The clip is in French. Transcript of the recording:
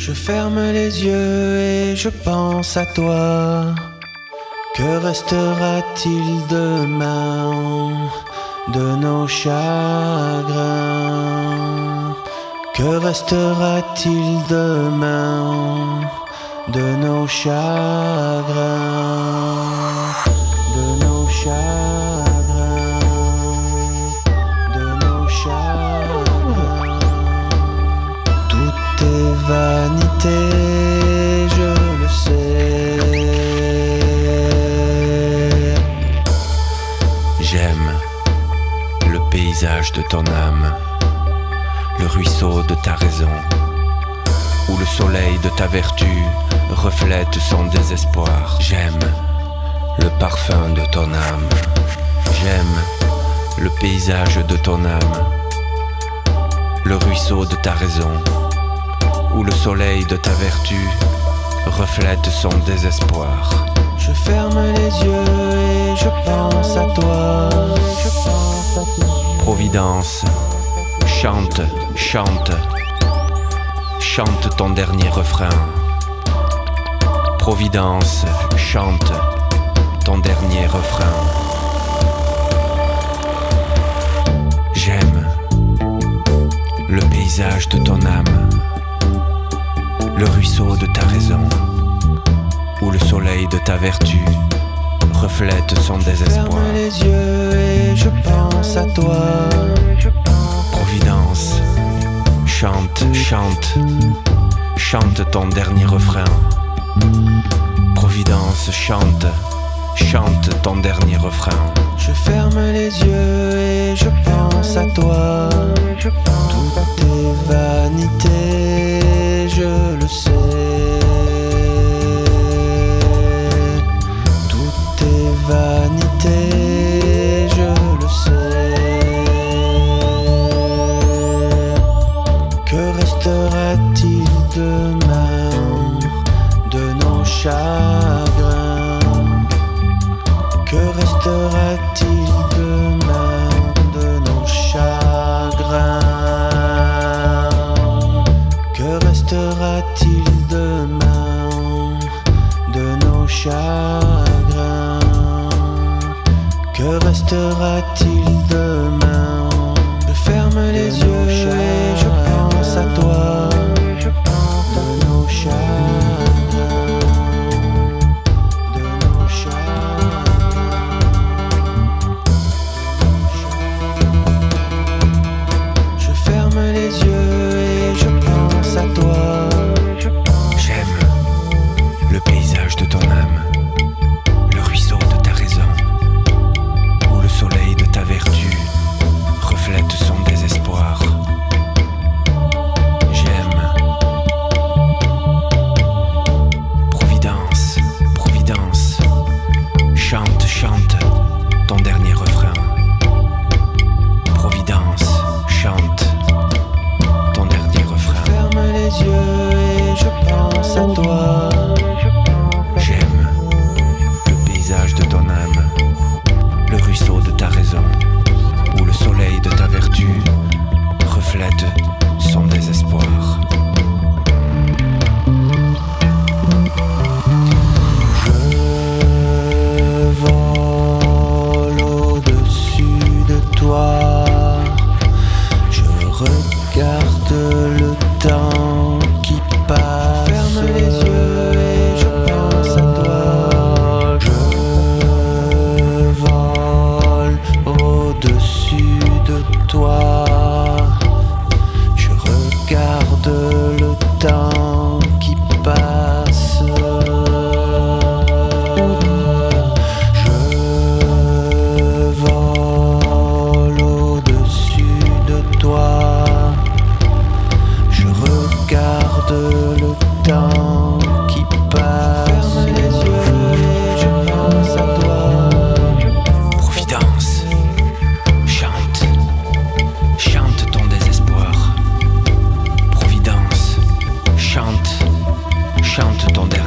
Je ferme les yeux et je pense à toi. Que restera-t-il demain de nos chagrins? Que restera-t-il demain de nos chagrins? De nos chagrins, de nos chagrins. Tout est vanité, je le sais. J'aime le paysage de ton âme, le ruisseau de ta raison, où le soleil de ta vertu reflète son désespoir. J'aime le parfum de ton âme, j'aime le paysage de ton âme, le ruisseau de ta raison, où le soleil de ta vertu reflète son désespoir. Je ferme les yeux et je pense à toi. Providence, chante, chante, chante ton dernier refrain. Providence, chante ton dernier refrain. J'aime le paysage de ton âme, le ruisseau de ta raison, où le soleil de ta vertu reflète son désespoir. Je ferme les yeux et je pense à toi. Providence, chante, chante, chante ton dernier refrain. Providence, chante, chante ton dernier refrain. Je ferme les yeux et je pense à toi. Tout est vanité, je le sais. Tout est vanité, je le sais. Que restera-t-il demain de nos chagrins? Que restera-t-il demain de nos chagrins? Que restera-t-il demain de nos chagrins? Que restera-t-il demain? Je ferme les yeux et je pense à toi. De nos chagrins, de nos chagrins. Je ferme les yeux et je pense à toi. J'aime le paysage de ton âme, le ruisseau de ta raison, où le soleil de ta vertu reflète son désespoir. J'aime Providence, Providence, chante, chante ton dernier refrain. Providence, chante ton dernier refrain. Ferme les yeux et je pense à toi. J'aime le paysage de ton âme, le ruisseau de ta raison, où le soleil de ta vertu reflète son désespoir. Je vole au-dessus de toi. Je regarde le temps qui passe. Ferme les yeux et je pense à toi. Je vole au-dessus de toi. Je regarde le temps qui passe. Je vole au-dessus de toi. Je regarde le temps qui passe. Ferme les yeux et je pense à toi. Providence, chante, chante ton désespoir. Providence, chante, chante ton dernier